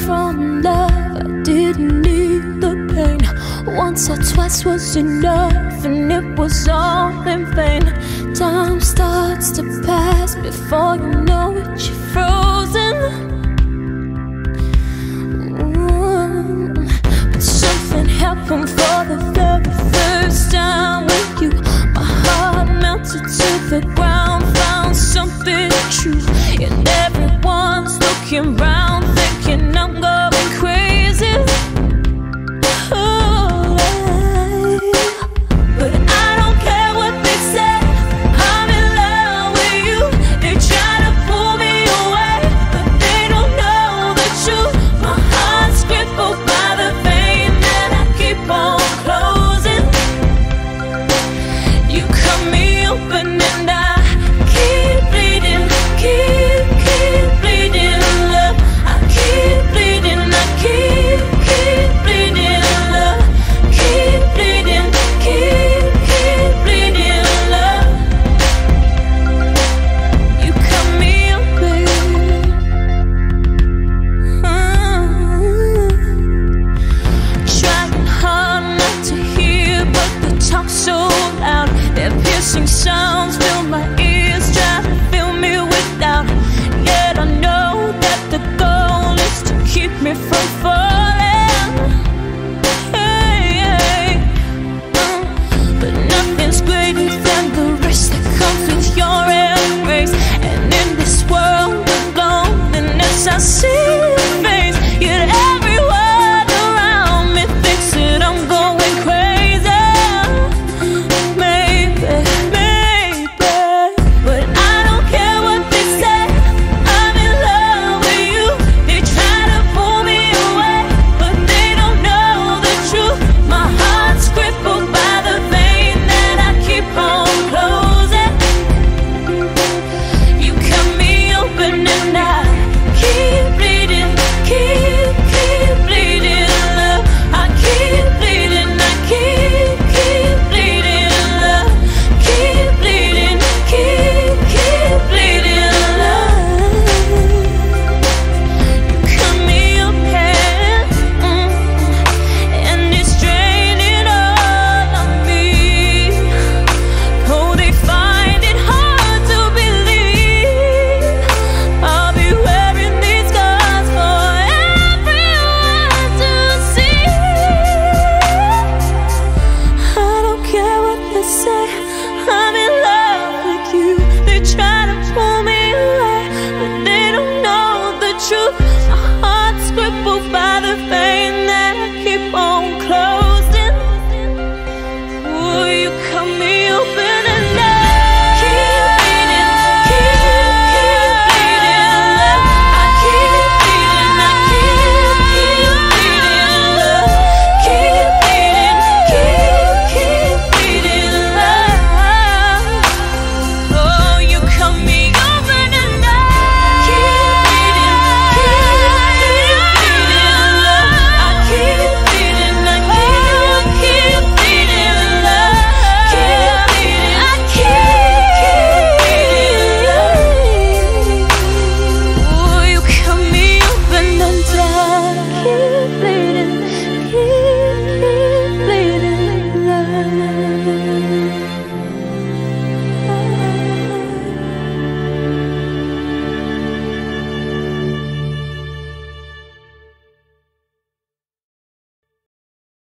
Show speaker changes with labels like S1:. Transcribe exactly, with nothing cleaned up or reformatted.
S1: from love, I didn't need the pain. Once or twice was enough, and it was all in vain. Time starts to pass, before you know it, you're frozen. Ooh. But something happened for the very first time with you. My heart melted to the